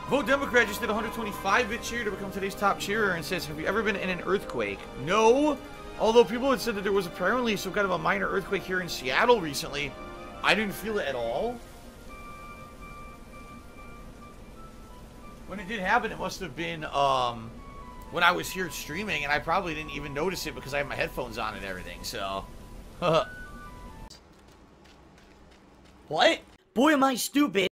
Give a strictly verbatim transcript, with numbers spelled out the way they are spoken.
Vote Democrat just did a one hundred twenty-five bit cheer to become today's top cheerer and says, have you ever been in an earthquake? No. Although people had said that there was apparently some kind of a minor earthquake here in Seattle recently. I didn't feel it at all. When it did happen, it must have been um, when I was here streaming, and I probably didn't even notice it because I have my headphones on and everything, so. What? Boy, am I stupid.